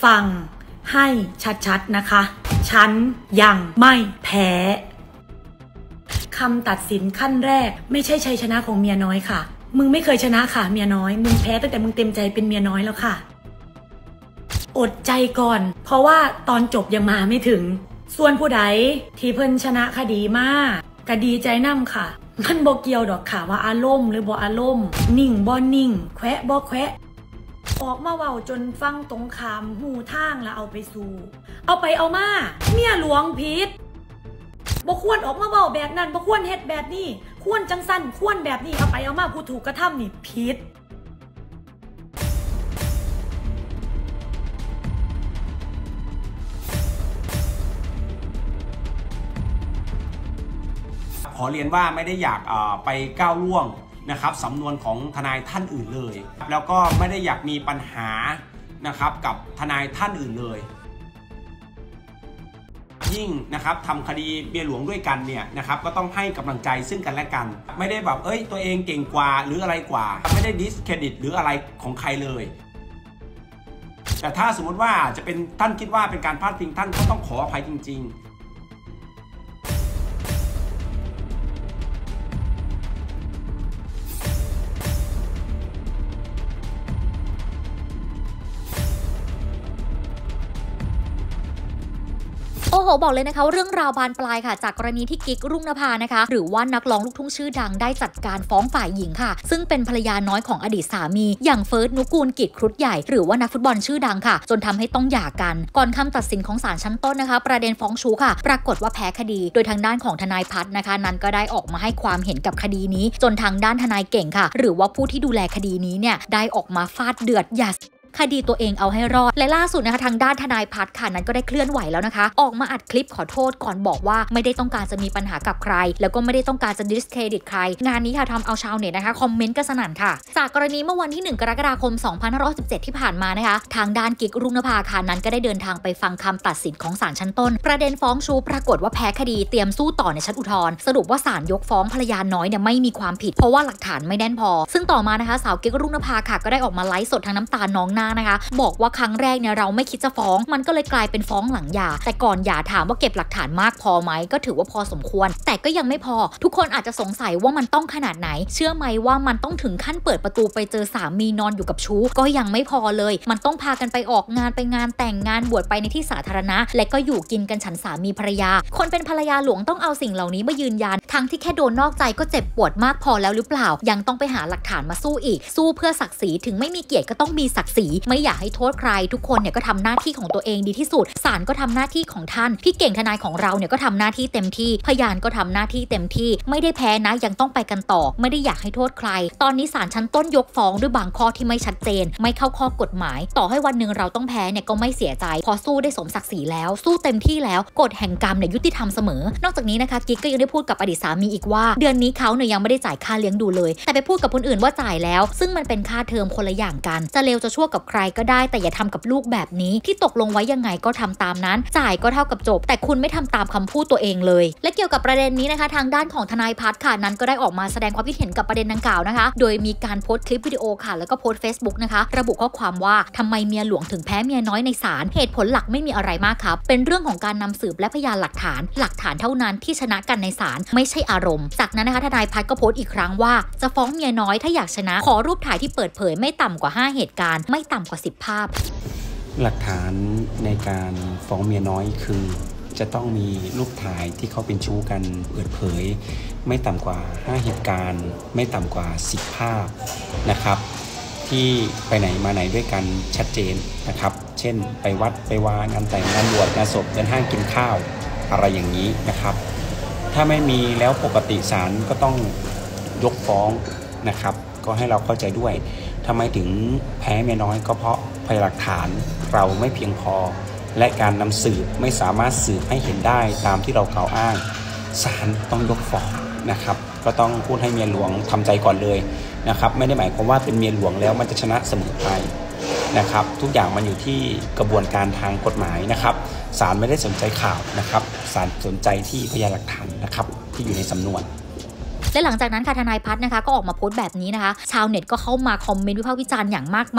ฟังให้ชัดๆนะคะฉันยังไม่แพ้คำตัดสินขั้นแรกไม่ใช่ชัยชนะของเมียน้อยค่ะมึงไม่เคยชนะค่ะเมียน้อยมึงแพ้ตั้งแต่มึงเต็มใจเป็นเมียน้อยแล้วค่ะอดใจก่อนเพราะว่าตอนจบยังมาไม่ถึงส่วนผู้ใดที่เพิ่นชนะคดีมากก็ดีใจนำค่ะมันบ่เกี่ยวดอกค่ะว่าอารมณ์หรือบ่อารมณ์นิ่งบ่นิ่งแควะบ่แควะออกมาเว้าจนฟังตรงคำหูทางแล้วเอาไปสู่เอาไปเอามาเมียหลวงผิดบ่ควรออกมาเว้าแบบนั้นบ่ควรเฮ็ดแบบนี้ควรจังสั้นควรแบบนี้เอาไปเอามาผู้ถูกกระทำนี่ผิดขอเรียนว่าไม่ได้อยากไปก้าวล่วงนะครับสำนวนของทนายท่านอื่นเลยแล้วก็ไม่ได้อยากมีปัญหานะครับกับทนายท่านอื่นเลยยิ่งนะครับทำคดีเมียหลวงด้วยกันเนี่ยนะครับก็ต้องให้กำลังใจซึ่งกันและกันไม่ได้แบบตัวเองเก่งกว่าหรืออะไรกว่าไม่ได้ดิสเครดิตหรืออะไรของใครเลยแต่ถ้าสมมติว่าจะเป็นท่านคิดว่าเป็นการพลาดพิงท่านก็ต้องขออภัยจริงๆโอ้โหบอกเลยนะคะเรื่องราวบานปลายค่ะจากกรณีที่กิ๊กรุ่งนภานะคะหรือว่านักร้องลูกทุ่งชื่อดังได้จัดการฟ้องฝ่ายหญิงค่ะซึ่งเป็นภรรยาน้อยของอดีตสามีอย่างเฟิร์สนุกูลกิจครุฑใหญ่หรือว่านักฟุตบอลชื่อดังค่ะจนทำให้ต้องหย่ากันก่อนคำตัดสินของศาลชั้นต้นนะคะประเด็นฟ้องชู้ค่ะปรากฏว่าแพ้คดีโดยทางด้านของทนายพัฒน์นะคะนั้นก็ได้ออกมาให้ความเห็นกับคดีนี้จนทางด้านทนายเก่งค่ะหรือว่าผู้ที่ดูแลคดีนี้เนี่ยได้ออกมาฟาดเดือดอย่าคดีตัวเองเอาให้รอดและล่าสุดนะคะทางด้านทนายพัฒน์ค่ะนั้นก็ได้เคลื่อนไหวแล้วนะคะออกมาอัดคลิปขอโทษก่อนบอกว่าไม่ได้ต้องการจะมีปัญหากับใครแล้วก็ไม่ได้ต้องการจะดิสเครดิตใครงานนี้ค่ะทำเอาชาวเน็ตนะคะคอมเมนต์กันสนั่นค่ะจากกรณีเมื่อวันที่1 กรกฎาคม 2567ที่ผ่านมานะคะทางด้านกิ๊กรุ่งนภาค่ะนั้นก็ได้เดินทางไปฟังคำตัดสินของศาลชั้นต้นประเด็นฟ้องชู้ปรากฏว่าแพ้คดีเตรียมสู้ต่อในชั้นอุทธรณ์สรุปว่าศาลยกฟ้องภรรยาน้อยเนี่ยไม่มีความผิดเพราะว่าหลักฐานไม่แน่นพอซึ่งต่อมานะคะสาวกิ๊กรุ่งนภาค่ะก็ได้ออกมาไลฟ์สดทางน้ำตาน้องหน้านะคะบอกว่าครั้งแรกเนี่ยเราไม่คิดจะฟ้องมันก็เลยกลายเป็นฟ้องหลังหย่าแต่ก่อนหย่าถามว่าเก็บหลักฐานมากพอไหมก็ถือว่าพอสมควรแต่ก็ยังไม่พอทุกคนอาจจะสงสัยว่ามันต้องขนาดไหนเชื่อไหมว่ามันต้องถึงขั้นเปิดประตูไปเจอสามีนอนอยู่กับชู้ก็ยังไม่พอเลยมันต้องพากันไปออกงานไปงานแต่งงานบวชไปในที่สาธารณะและก็อยู่กินกันฉันสามีภรรยาคนเป็นภรรยาหลวงต้องเอาสิ่งเหล่านี้มายืนยันทั้งที่แค่โดนนอกใจก็เจ็บปวดมากพอแล้วหรือเปล่ายังต้องไปหาหลักฐานมาสู้อีกสู้เพื่อศักดิ์ศรีถึงไม่มีเกียรติก็ต้องมีศักดิ์ศรีไม่อยากให้โทษใครทุกคนเนี่ยก็ทำหน้าที่ของตัวเองดีที่สุดศาลก็ทำหน้าที่ของท่านพี่เก่งทนายของเราเนี่ยก็ทำหน้าที่เต็มที่พยานก็ทำหน้าที่เต็มที่ไม่ได้แพ้นะยังต้องไปกันต่อไม่ได้อยากให้โทษใครตอนนี้ศาลชั้นต้นยกฟ้องด้วยบางข้อที่ไม่ชัดเจนไม่เข้าข้อกฎหมายต่อให้วันหนึ่งเราต้องแพ้เนี่ยก็ไม่เสียใจพอสู้ได้สมศักดิ์ศรีแล้วสู้เต็มที่แล้วกฎแห่งกรรมเนี่ยยุติธรรมเสมอนอกจากนี้นะคะกิ๊กก็ยังได้พูดกับอดีตสามีอีกว่าเดือนนี้เขาเนี่ยยังไม่ได้จ่ายค่าเลี้ยงดูเลยแต่ไปพูดกับคนอื่นว่าจ่ายแล้วซึ่งมันเป็นค่าเทอมคนละอย่างกันจะเลวจะชั่วกับใครก็ได้แต่อย่าทำกับลูกแบบนี้ที่ตกลงไว้ยังไงก็ทำตามนั้นจ่ายก็เท่ากับจบแต่คุณไม่ทำตามคำพูดตัวเองเลยและเกี่ยวกับประเด็นนี้นะคะทางด้านของทนายพัฒน์ค่ะนั้นก็ได้ออกมาแสดงความคิดเห็นกับประเด็นดังกล่าวนะคะโดยมีการโพสต์คลิปวิดีโอค่ะแล้วก็โพสต์ Facebook นะคะระบุข้อความว่าทำไมเมียหลวงถึงแพ้เมียน้อยในศาลเหตุผลหลักไม่มีอะไรมากครับเป็นเรื่องของการนำสืบและพยานหลักฐานเท่านั้นที่ชนะกันในศาลไม่ใช่อารมณ์จากนั้นนะคะทนายพัฒน์ก็โพสต์อีกครั้งว่าจะฟ้องเมียน้อยถ้าอยากชนะขอรูปถ่ายที่เปิดเผยไม่ต่ำกว่า5เหตุการณ์ไม่ต่ำกว่า10ภาพหลักฐานในการฟ้องเมียน้อยคือจะต้องมีรูปถ่ายที่เขาเป็นชู้กันเปิดเผยไม่ต่ำกว่า5เหตุการณ์ไม่ต่ำกว่า10ภาพนะครับที่ไปไหนมาไหนด้วยกันชัดเจนนะครับเช่นไปวัดไปวางานแต่งงานบวชงานศพเดินห้างกินข้าวอะไรอย่างนี้นะครับถ้าไม่มีแล้วปกติศาลก็ต้องยกฟ้องนะครับก็ให้เราเข้าใจด้วยทำไมถึงแพ้เมียน้อยก็เพราะพยานหลักฐานเราไม่เพียงพอและการนำสืบไม่สามารถสืบให้เห็นได้ตามที่เรากล่าวอ้างศาลต้องยกฟ้องนะครับก็ต้องพูดให้เมียหลวงทำใจก่อนเลยนะครับไม่ได้หมายความว่าเป็นเมียหลวงแล้วมันจะชนะเสมอไปนะครับทุกอย่างมันอยู่ที่กระบวนการทางกฎหมายนะครับศาลไม่ได้สนใจข่าวนะครับศาลสนใจที่พยานหลักฐานนะครับที่อยู่ในสำนวนและหลังจากนั้นค่ะทนายพัฒน์นะคะก็ออกมาโพสต์แบบนี้นะคะชาวเน็ตก็เข้ามาคอมเมนต์วิพากษ์วิจารณ์อย่างมากมายจาก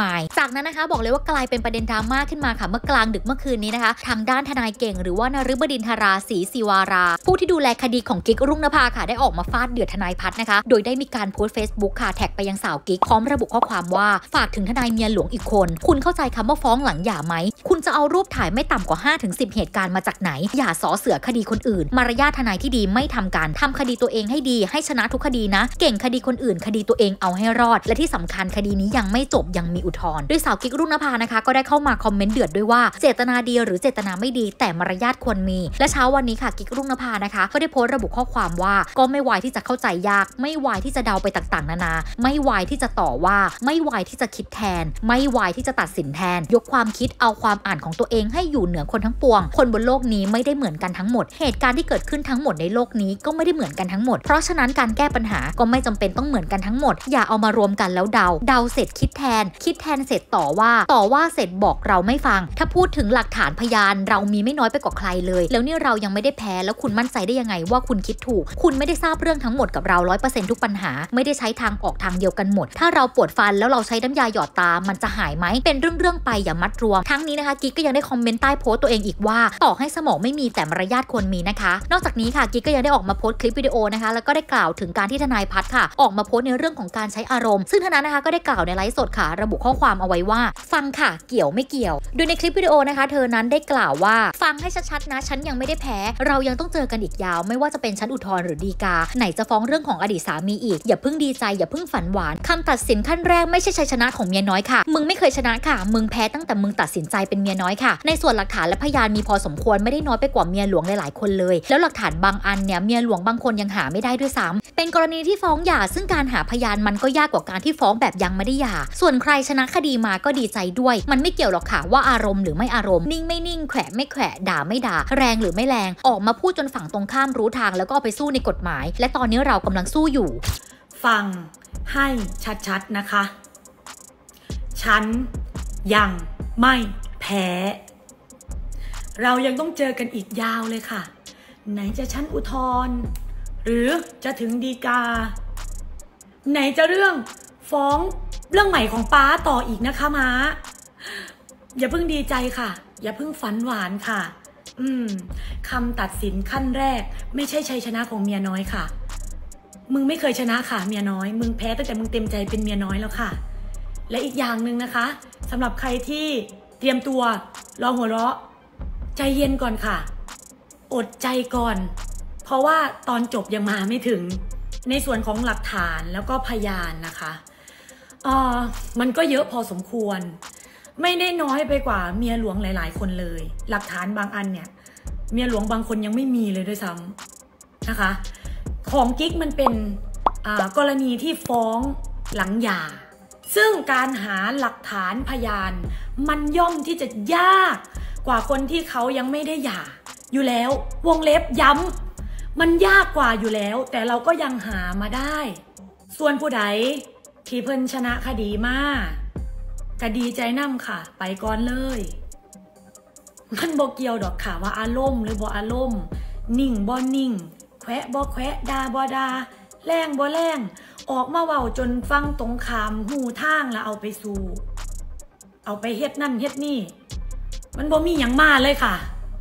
จากนั้นนะคะบอกเลยว่ากลายเป็นประเด็นดราม่าขึ้นมาค่ะเมื่อกลางดึกเมื่อคืนนี้นะคะทางด้านทนายเก่งหรือว่านฤบดินทราศรีศิวาราผู้ที่ดูแลคดีของกิ๊กรุ่งนภาค่ะได้ออกมาฟาดเดือดทนายพัฒน์นะคะโดยได้มีการโพสต์ Facebook ค่ะแท็กไปยังสาวกิ๊กพร้อมระบุข้อความว่าฝากถึงทนายเมียหลวงอีกคนคุณเข้าใจคำว่าฟ้องหลังหย่าไหมคุณจะเอารูปถ่ายไม่ต่ำกว่า 5-10 เหตุการณ์มาจากไหนอย่าสอเสือคดีคนอื่นมารยาททนายที่ดีไม่ทำการทำคดีตัวเองให้ดีให้ชนะทุกคดีนะเก่งคดีคนอื่นคดีตัวเองเอาให้รอดและที่สำคัญคดีนี้ยังไม่จบยังมีอุทธรณ์โดยสาวกิ๊กรุ่งนภานะคะก็ได้เข้ามาคอมเมนต์เดือดด้วยว่าเจตนาดีหรือเจตนาไม่ดีแต่มารยาทควรมีและเช้าวันนี้ค่ะกิ๊กรุ่งนภานะคะก็ได้โพสต์ระบุข้อความว่าก็ไม่วายที่จะเข้าใจยากไม่วายที่จะเดาไปต่างๆนานาไม่วายที่จะต่อว่าไม่วายที่จะคิดแทนไม่วายที่จะตัดสินแทนยกความคิดเอาความอ่านของตัวเองให้อยู่เหนือคนทั้งปวงคนบนโลกนี้ไม่ได้เหมือนกันทั้งหมดเหตุการณ์ที่เกิดขึ้นทั้งหมดในโลกนี้ก็ไม่ได้เหมือนกันทั้งหมดเพราะฉะนั้นการแก้ปัญหาก็ไม่จำเป็นต้องเหมือนกันทั้งหมดอย่าเอามารวมกันแล้วเดาเสร็จคิดแทนเสร็จต่อว่าเสร็จบอกเราไม่ฟังถ้าพูดถึงหลักฐานพยานเรามีไม่น้อยไปกว่าใครเลยแล้วนี่เรายังไม่ได้แพ้แล้วคุณมั่นใจได้ยังไงว่าคุณคิดถูกคุณไม่ได้ทราบเรื่องทั้งหมดกับเรา 100% ทุกปัญหาไม่ได้ใช้ทางออกทางเดียวกันหมดถ้าเราปวดฟันแล้วเราใช้น้ำยาหยอดตามันจะหายไหมเป็นเรื่องไปอย่ามัดรวมทั้งนี้นะคะกิ๊กก็ยังได้คอมเมนต์ใต้โพสต์ตัวเองอีกว่าต่อให้สมองไม่มีแต่มารยาทควรมีนะคะนอกจากนี้ค่ะกิ๊กก็ยังได้ออกมาโพสต์คลิปวิดีโอนะคะแล้วก็ได้กล่าวถึงการที่ทนายพัฒน์ค่ะออกมาโพสต์ในเรื่องของการใช้อารมณ์ซึ่งทนายนะคะก็ได้กล่าวในไลฟ์สดค่ะระบุข้อความเอาไว้ว่าฟังค่ะเกี่ยวไม่เกี่ยวโดยในคลิปวิดีโอนะคะเธอนั้นได้กล่าวว่าฟังให้ชัดๆนะฉันยังไม่ได้แพ้เรายังต้องเจอกันอีกยาวไม่ว่าจะเป็นชั้นอุทธรณ์หรือฎีกาไหนจะฟ้องเรื่องของอดีตสามีอีกอย่าเพิ่งดีใจอย่าเพิ่งฝันหวานคำตัดสินขั้นแรกไม่ใช่ชัยชนะของเมียน้อยค่ะมึงไม่เคยชนะค่ะมึงแพ้ตั้งแต่มึงตัดสินใจเป็นเมียน้อยค่ะในส่วนหลักฐานและพยานมีพอสมควรไม่ได้น้อยไปกว่าเมียหลวงหลายๆคนเลยแล้วหลักฐานบางอันเนี่ยเมียหลวงบางคนยังหาไม่ได้ด้วยซ้ำเป็นกรณีที่ฟ้องหย่าซึ่งการหาพยานมันก็ยากกว่าการที่ฟ้องแบบยังไม่ได้หย่าส่วนใครชนะคดีมาก็ดีใจด้วยมันไม่เกี่ยวหรอกค่ะว่าอารมณ์หรือไม่อารมณ์นิ่งไม่นิ่งแขวะไม่แขวะด่าไม่ด่าแรงหรือไม่แรงออกมาพูดจนฝั่งตรงข้ามรู้ทางแล้วก็เอาไปสู้ในกฎหมายและตอนนี้เรากำลังสู้อยู่ฟังให้ชัดๆนะคะฉันยังไม่แพ้เรายังต้องเจอกันอีกยาวเลยค่ะไหนจะชั้นอุทธรณ์หรือจะถึงฎีกาไหนจะเรื่องฟ้องเรื่องใหม่ของป้าต่ออีกนะคะม้าอย่าเพิ่งดีใจค่ะอย่าเพิ่งฝันหวานค่ะคำตัดสินขั้นแรกไม่ใช่ชัยชนะของเมียน้อยค่ะมึงไม่เคยชนะค่ะเมียน้อยมึงแพ้ตั้งแต่มึงเต็มใจเป็นเมียน้อยแล้วค่ะและอีกอย่างหนึ่งนะคะสำหรับใครที่เตรียมตัวรอหัวเราะใจเย็นก่อนค่ะอดใจก่อนเพราะว่าตอนจบยังมาไม่ถึงในส่วนของหลักฐานแล้วก็พยานนะคะมันก็เยอะพอสมควรไม่ได้น้อยไปกว่าเมียหลวงหลายๆคนเลยหลักฐานบางอันเนี่ยเมียหลวงบางคนยังไม่มีเลยด้วยซ้ำนะคะของกิ๊กมันเป็นกรณีที่ฟ้องหลังหย่าซึ่งการหาหลักฐานพยานมันย่อมที่จะยากกว่าคนที่เขายังไม่ได้หย่าอยู่แล้ววงเล็บย้ำมันยากกว่าอยู่แล้วแต่เราก็ยังหามาได้ส่วนผู้ใดที่เพิ่นชนะคดีมาก็ดีใจนำค่ะไปก่อนเลยมันบ่เกี่ยวดอกค่ะว่าอารมณ์หรือบ่อารมณ์นิ่งบ่นิ่งแขวะบ่แขวะด่าบ่ด่าแรงบ่แรงออกมาเว้าจนฟังตรงคำหูทางแล้วเอาไปสู่เอาไปเฮ็ดนั่นเฮ็ดนี่มันบ่มีหยังมาเลยค่ะ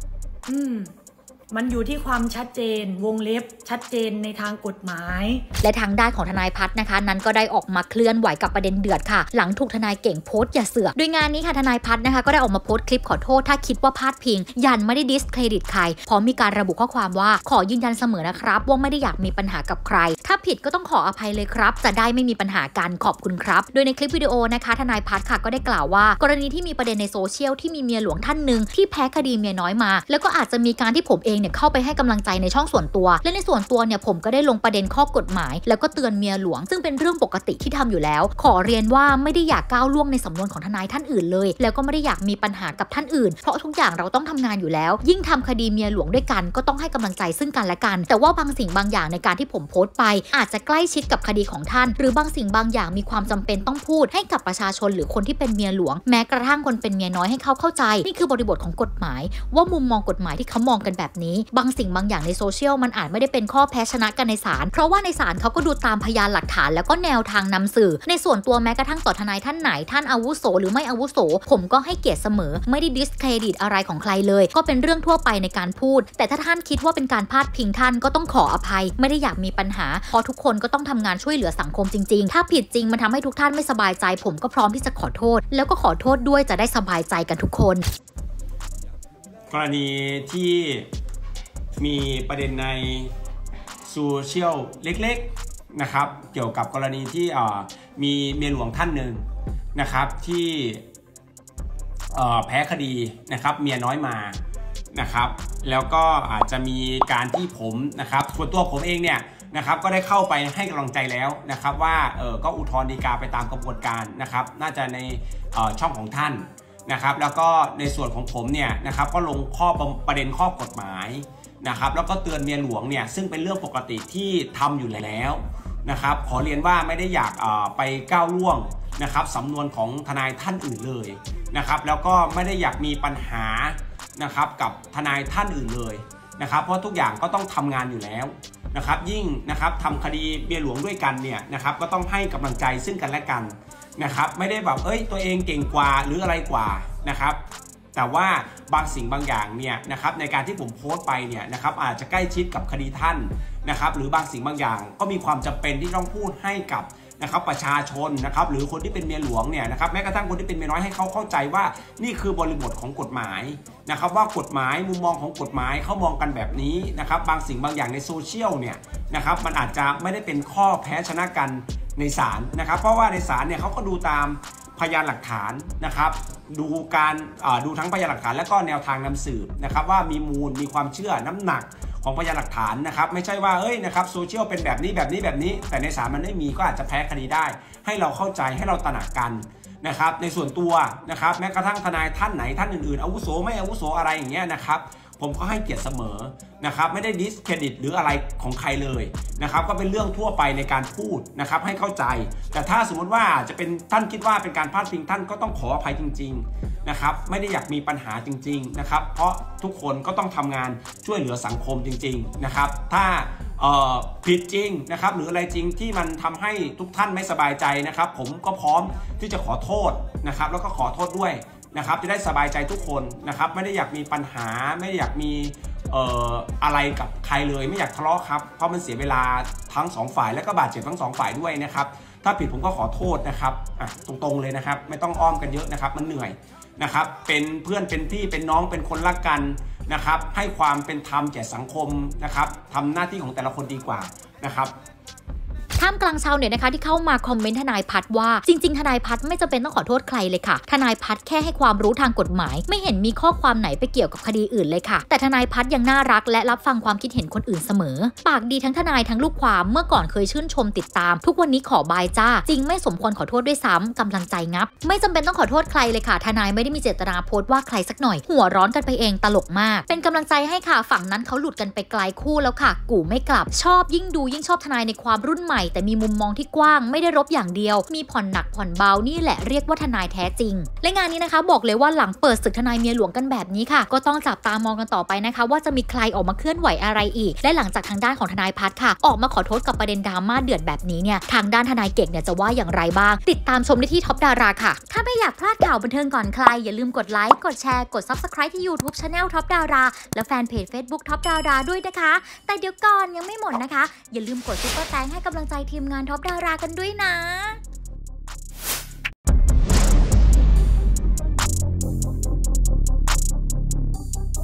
มันอยู่ที่ความชัดเจนวงเล็บชัดเจนในทางกฎหมายและทางด้านของทนายพัฒน์นะคะนั้นก็ได้ออกมาเคลื่อนไหวกับประเด็นเดือดค่ะหลังถูกทนายเก่งโพสต์อย่าเสือกโดยงานนี้ค่ะทนายพัฒน์นะคะก็ได้ออกมาโพสต์คลิปขอโทษถ้าคิดว่าพลาดพิงยันไม่ได้ดิสเครดิตใครพร้อมมีการระบุข้อความว่าขอยืนยันเสมอนะครับว่าไม่ได้อยากมีปัญหากับใครถ้าผิดก็ต้องขออภัยเลยครับจะได้ไม่มีปัญหากันขอบคุณครับโดยในคลิปวิดีโอนะคะทนายพัฒน์ค่ะก็ได้กล่าวว่ากรณีที่มีประเด็นในโซเชียลที่มีเมียหลวงท่านหนึ่งที่แพ้คดีเมียน้อยมาแล้วก็อาจจะมีการที่ผมเองเนี่ยเข้าไปให้กำลังใจในช่องส่วนตัวและในส่วนตัวเนี่ยผมก็ได้ลงประเด็นข้อกฎหมายแล้วก็เตือนเมียหลวงซึ่งเป็นเรื่องปกติที่ทำอยู่แล้วขอเรียนว่าไม่ได้อยากก้าวล่วงในสำนวนของทนายท่านอื่นเลยแล้วก็ไม่ได้อยากมีปัญหากับท่านอื่นเพราะทุกอย่างเราต้องทำงานอยู่แล้วยิ่งทำคดีเมียหลวงด้วยกันก็ต้องให้กำลังใจซึ่งกันและกันแต่ว่าบางสิ่งบางอย่างในการที่ผมโพสต์ไปอาจจะใกล้ชิดกับคดีของท่านหรือบางสิ่งบางอย่างมีความจำเป็นต้องพูดให้กับประชาชนหรือคนที่เป็นเมียหลวงแม้กระทั่งคนเป็นเมียน้อยให้เขาเข้าใจนี่คือบริบทของกฎหมายว่ามุมมองกฎหมายที่เขามองกันแบบนี้นี้บางสิ่งบางอย่างในโซเชียลมันอาจไม่ได้เป็นข้อแพ้ชนะกันในศาลเพราะว่าในศาลเขาก็ดูตามพยานหลักฐานแล้วก็แนวทางนำสื่อในส่วนตัวแม้กระทั่งต่อทนายท่านไหนท่านอาวุโสหรือไม่อาวุโสผมก็ให้เกียรติเสมอไม่ได้ดิสเครดิตอะไรของใครเลยก็เป็นเรื่องทั่วไปในการพูดแต่ถ้าท่านคิดว่าเป็นการพาดพิงท่านก็ต้องขออภัยไม่ได้อยากมีปัญหาเพราะทุกคนก็ต้องทำงานช่วยเหลือสังคมจริงๆถ้าผิดจริงมันทำให้ทุกท่านไม่สบายใจผมก็พร้อมที่จะขอโทษแล้วก็ขอโทษด้วยจะได้สบายใจกันทุกคนกรณีที่มีประเด็นในโซเชียลเล็กๆนะครับเกี่ยวกับกรณีที่มีเมียหลวงท่านหนึ่งนะครับที่แพ้คดีนะครับเมียน้อยมานะครับแล้วก็อาจจะมีการที่ผมนะครับส่วนตัวผมเองเนี่ยนะครับก็ได้เข้าไปให้กำลังใจแล้วนะครับว่าก็อุทธรณ์ฎีกาไปตามกระบวนการนะครับน่าจะในช่องของท่านนะครับแล้วก็ในส่วนของผมเนี่ยนะครับก็ลงประเด็นข้อกฎหมายนะครับแล้วก็เตือนเมียหลวงเนี่ยซึ่งเป็นเรื่องปกติที่ทำอยู่แล้วนะครับขอเรียนว่าไม่ได้อยากไปก้าวล่วงนะครับสำนวนของทนายท่านอื่นเลยนะครับแล้วก็ไม่ได้อยากมีปัญหานะครับกับทนายท่านอื่นเลยนะครับเพราะทุกอย่างก็ต้องทำงานอยู่แล้วนะครับยิ่งนะครับทำคดีเมียหลวงด้วยกันเนี่ยนะครับก็ต้องให้กำลังใจซึ่งกันและกันนะครับไม่ได้แบบตัวเองเก่งกว่าหรืออะไรกว่านะครับแต่ว่าบางสิ่งบางอย่างเนี่ยนะครับในการที่ผมโพสต์ไปเนี่ยนะครับอาจจะใกล้ชิดกับคดีท่านนะครับหรือบางสิ่งบางอย่างก็มีความจำเป็นที่ต้องพูดให้กับนะครับประชาชนนะครับหรือคนที่เป็นเมียหลวงเนี่ยนะครับแม้กระทั่งคนที่เป็นเมียน้อยให้เขาเข้าใจว่านี่คือบริบทของกฎหมายนะครับว่ากฎหมายมุมมองของกฎหมายเขามองกันแบบนี้นะครับบางสิ่งบางอย่างในโซเชียลเนี่ยนะครับมันอาจจะไม่ได้เป็นข้อแพ้ชนะกันในศาลนะครับเพราะว่าในศาลเนี่ยเขาก็ดูตามพยานหลักฐานนะครับดูทั้งพยานหลักฐานและก็แนวทางนำสืบนะครับว่ามีมูลมีความเชื่อน้ำหนักของพยานหลักฐานนะครับไม่ใช่ว่านะครับโซเชียลเป็นแบบนี้แต่ในศาลมันไม่มีก็อาจจะแพ้คดีได้ให้เราเข้าใจให้เราตระหนักกันนะครับในส่วนตัวนะครับแม้กระทั่งทนายท่านไหนท่านอื่นๆอาวุโสไม่อาวุโสอะไรอย่างเงี้ยนะครับผมก็ให้เกียรติเสมอนะครับไม่ได้ดิสเครดิตหรืออะไรของใครเลยนะครับก็เป็นเรื่องทั่วไปในการพูดนะครับให้เข้าใจแต่ถ้าสมมติว่าจะเป็นท่านคิดว่าเป็นการพาดพิงท่านก็ต้องขออภัยจริงๆนะครับไม่ได้อยากมีปัญหาจริงๆนะครับเพราะทุกคนก็ต้องทำงานช่วยเหลือสังคมจริงๆนะครับถ้าผิดจริงนะครับหรืออะไรจริงที่มันทำให้ทุกท่านไม่สบายใจนะครับผมก็พร้อมที่จะขอโทษนะครับแล้วก็ขอโทษด้วยนะครับจะได้สบายใจทุกคนนะครับไม่ได้อยากมีปัญหาไม่ได้อยากมีอะไรกับใครเลยไม่อยากทะเลาะครับเพราะมันเสียเวลาทั้งสองฝ่ายและก็บาดเจ็บทั้งสองฝ่ายด้วยนะครับถ้าผิดผมก็ขอโทษนะครับตรงๆเลยนะครับไม่ต้องอ้อมกันเยอะนะครับมันเหนื่อยนะครับเป็นเพื่อนเป็นพี่เป็นน้องเป็นคนรักกันนะครับให้ความเป็นธรรมแก่สังคมนะครับทำหน้าที่ของแต่ละคนดีกว่านะครับท่ามกลางชาวเน็ตนะคะที่เข้ามาคอมเมนต์ทนายพัฒน์ว่าจริงๆทนายพัฒน์ไม่จำเป็นต้องขอโทษใครเลยค่ะทนายพัฒน์แค่ให้ความรู้ทางกฎหมายไม่เห็นมีข้อความไหนไปเกี่ยวกับคดีอื่นเลยค่ะแต่ทนายพัฒน์ยังน่ารักและรับฟังความคิดเห็นคนอื่นเสมอปากดีทั้งทนายทั้งลูกความเมื่อก่อนเคยชื่นชมติดตามทุกวันนี้ขอบายจ้าจริงไม่สมควรขอโทษด้วยซ้ำกำลังใจงับไม่จำเป็นต้องขอโทษใครเลยค่ะทนายไม่ได้มีเจตนาโพสต์ว่าใครสักหน่อยหัวร้อนกันไปเองตลกมากเป็นกำลังใจให้ค่ะฝั่งนั้นเขาหลุดกันไปไกลคู่แล้วค่ะกู่ไม่กลับชอบยิ่งดูยิ่งชอบทนายในความรุ่นใหม่แต่มีมุมมองที่กว้างไม่ได้รบอย่างเดียวมีผ่อนหนักผ่อนเบานี่แหละเรียกว่าทนายแท้จริงและงานนี้นะคะบอกเลยว่าหลังเปิดศึกทนายเมียหลวงกันแบบนี้ค่ะก็ต้องจับตามองกันต่อไปนะคะว่าจะมีใครออกมาเคลื่อนไหวอะไรอีกและหลังจากทางด้านของทนายพัฒน์ค่ะออกมาขอโทษกับประเด็นดราม่าเดือดแบบนี้เนี่ยทางด้านทนายเก่งเนี่ยจะว่าอย่างไรบ้างติดตามชมได้ที่ท็อปดาราค่ะถ้าไม่อยากพลาดข่าวบันเทิงก่อนใครอย่าลืมกดไลค์กดแชร์กด Subscribe ที่ YouTube Channel ท็อปดาราและแฟนเพจ Facebook ท็อปดาราด้วยนะคะแต่เดี๋ยวก่อนยังไม่หมดนะคะอย่าลืมกดซุปเปอร์แตงให้กำลังใจทีมงานท็อปดารากันด้วยนะ